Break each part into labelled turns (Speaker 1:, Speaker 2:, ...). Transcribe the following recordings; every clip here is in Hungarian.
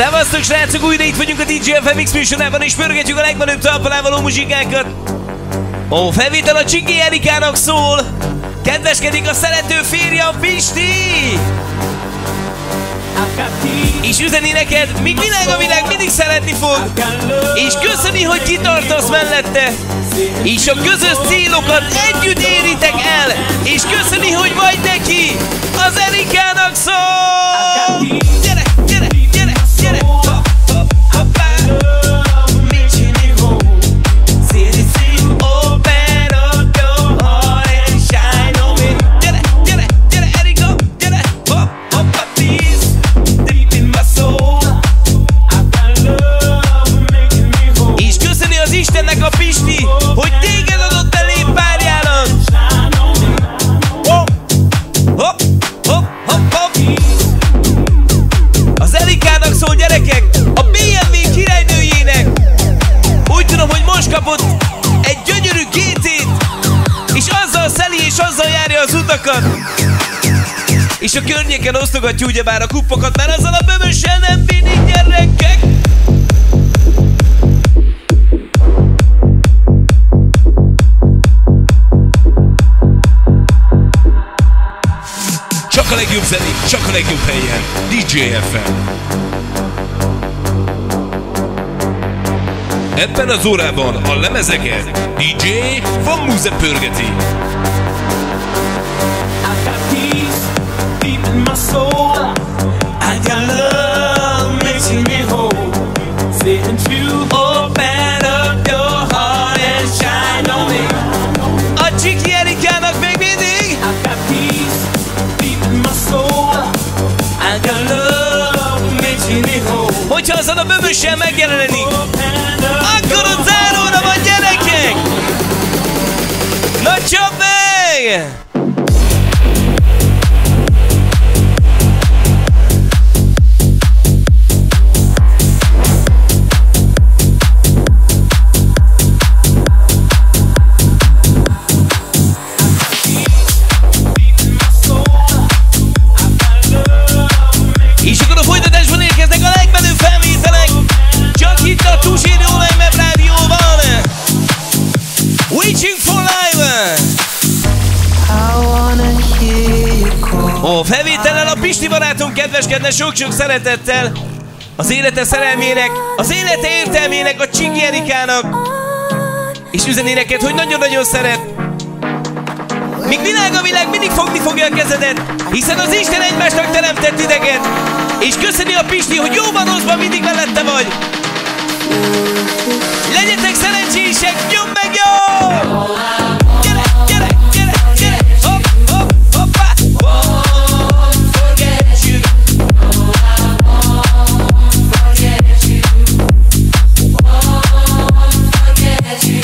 Speaker 1: Szevasztok srácok, újra itt vagyunk a DJ műsorában és pörgetjük a legmenőbb talpalán való muzsikákat. A felvétel a Csiki Erikának szól. Kedveskedik a szerető férje, a Pisti! És üzeni neked, míg a világ mindig szeretni fog. És köszöni, hogy kitartasz mellette. És a közös célokat együtt éritek el. És köszöni, hogy vagy neki. Az Erikának szól! Gyere, gyere, gyere, gyere! Hopp, hopp, hoppá! Istennek a Pisti, hogy téged adott elé párjának. Hopp, hopp, hopp, hopp, hopp. Az Erikának szól, gyerekek, a BMW-királynőjének. Úgy tudom, hogy most kapott egy gyönyörű GT-t, és azzal szeli, és azzal járja az utakat. És a környéken osztogatja ugyebár a kuppokat, mert azzal a bömössel nem bínik, gyerekek.
Speaker 2: Csak a legjobb zenék, csak a legjobb helyen. DJ FM. Ebben az órában a lemezeket DJ Vamuzze pörgeti.
Speaker 1: A Csiki Erikának még mindig. Hogyha azon a bömössel megjelenik, akkor ott záróra van, gyerekek! Na csap meg! És akkor a folytatásban érkeznek a legmenőbb felvételek, csak itt a Pistitől rádióban. Waiting for live! A felvétellel a Pisti barátom kedveskedne sok-sok szeretettel az élete szerelmének, az élete értelmének, a Csiki Erikának, és üzeni neked, hogy nagyon-nagyon szeret. Míg a világ mindig fogni fogja a kezedet, hiszen az Isten egymásnak teremtett idegen. És köszöni a Pisti, hogy jóban rosszban mindig mellette vagy. Legyetek szerencsések, nyom meg jó! Gyere, gyere, gyere, gyere! Hopp, hopp, hoppá! Won't forget you. Forget you. Won't forget you.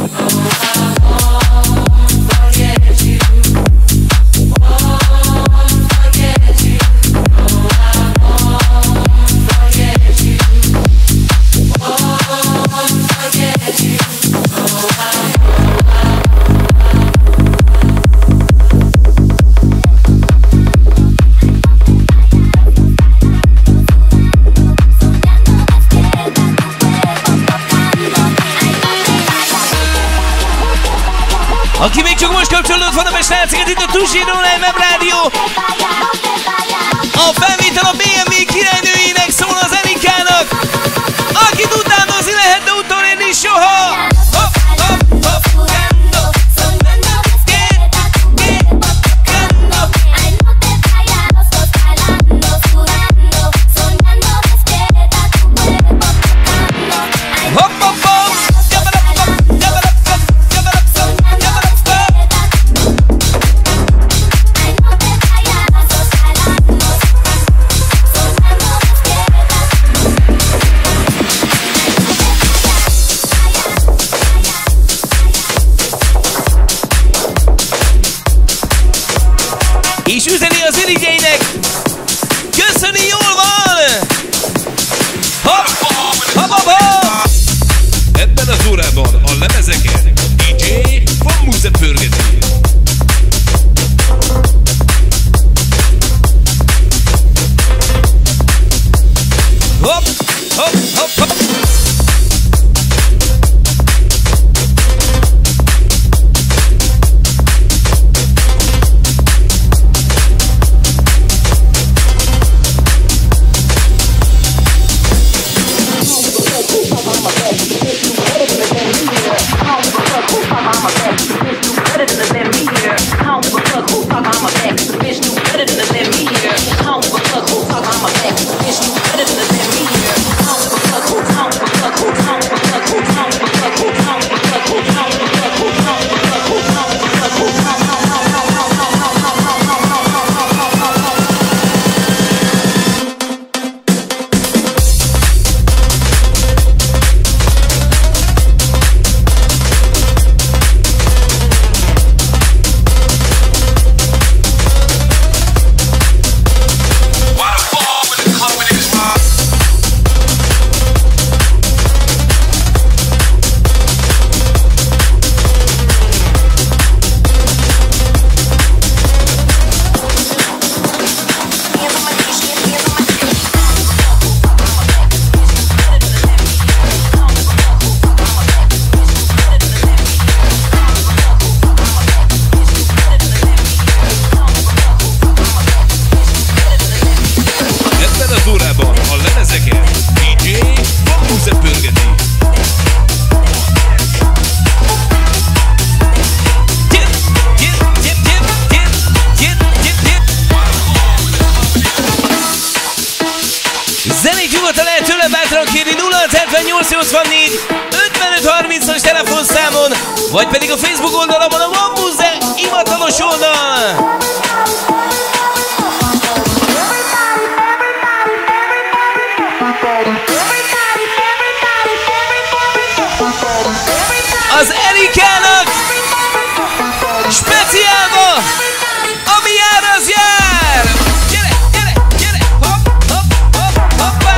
Speaker 1: Aki még csak most kapcsolódott, van a srácokat, itt a Pistitől rádió. A felvétel a BMW-királynőjének szól, az Erikának. Akit utánozni lehet, de utolérni soha. Hopp, hopp, hopp. És üzeni az irigyeinek. Köszöni, jól van! Hopp, hopp, hopp, hopp!
Speaker 2: Ebben az órában a lemezeket DJ Vamuzze pörgeti.
Speaker 1: Hopp! 0-78-84 55-30-as telefonszámon, vagy pedig a Facebook oldalamon, a Vamuzze hivatalos oldal. Az Erikának speciálba, ami jár, az jár! Gyere, gyere, gyere! Hopp, hopp, hopp, hoppá!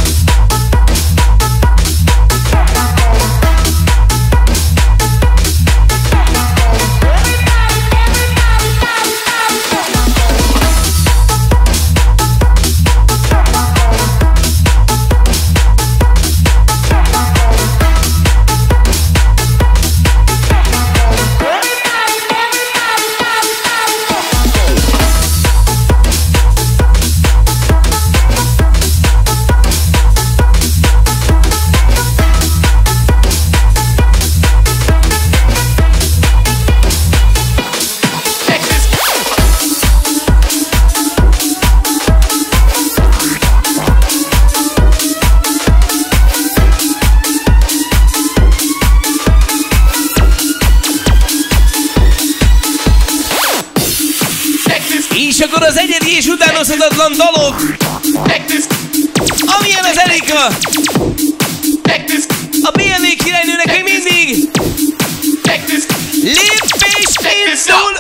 Speaker 1: És akkor az egyedi és utánozhatatlan dalok, amilyen az Erika, a BMW-királynőnek még mindig lépésintől.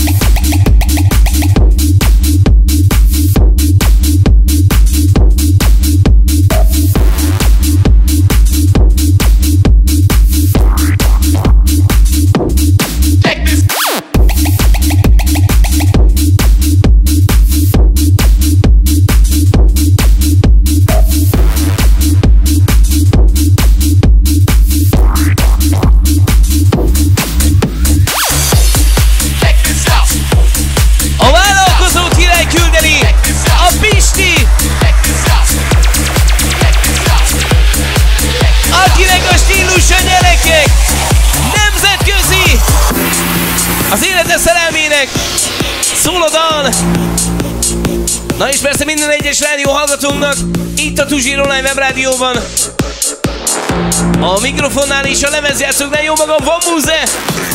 Speaker 1: Az élete szerelmének szól a dal. Na és persze minden egyes rádió hallgatónknak itt a Tuzsír Online webrádióban, a mikrofonnál és a lemezjátszóknál jó magam Vamuzze.